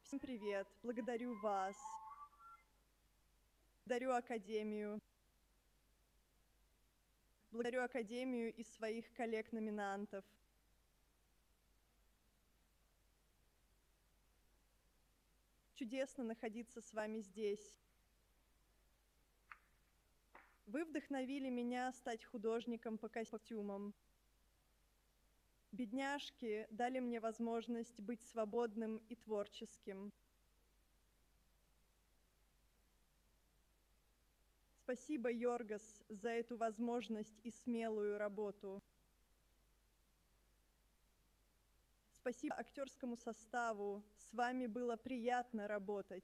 Всем привет! Благодарю вас. Благодарю Академию. Благодарю Академию и своих коллег-номинантов. Чудесно находиться с вами здесь. Вы вдохновили меня стать художником по костюмам. Бедняжки дали мне возможность быть свободным и творческим. Спасибо, Йоргос, за эту возможность и смелую работу. Спасибо актерскому составу, с вами было приятно работать.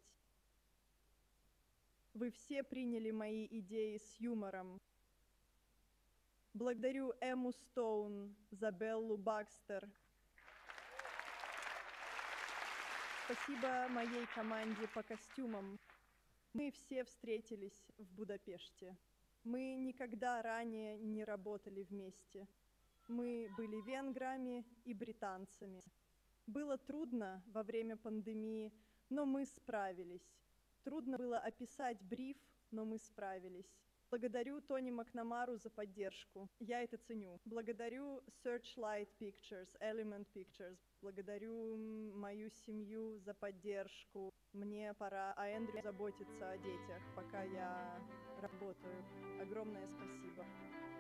Вы все приняли мои идеи с юмором. Благодарю Эмму Стоун за Беллу Бакстер. Спасибо моей команде по костюмам. Мы все встретились в Будапеште. Мы никогда ранее не работали вместе. Мы были венграми и британцами. Было трудно во время пандемии, но мы справились. Трудно было описать бриф, но мы справились. Благодарю Тони Макнамару за поддержку. Я это ценю. Благодарю Searchlight Pictures, Element Pictures. Благодарю мою семью за поддержку. Мне пора, а Эндрю заботится о детях, пока я работаю. Огромное спасибо.